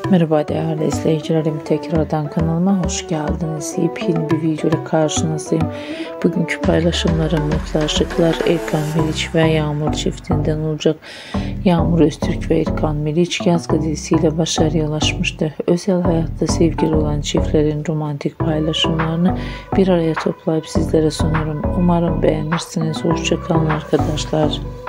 Merhaba değerli izleyicilerim, tekrardan kanalıma hoş geldiniz. Yepyeni bir videoyla karşınızdayım. Bugünkü paylaşımlarım mutlu aşıklar Erkan ve Yağmur çiftinden olacak. Yağmur Öztürk ve Erkan Yazgı dizisiyle başarıya ulaşmıştı. Özel hayatta sevgili olan çiftlerin romantik paylaşımlarını bir araya toplayıp sizlere sunuyorum. Umarım beğenirsiniz. Hoşça kalın arkadaşlar.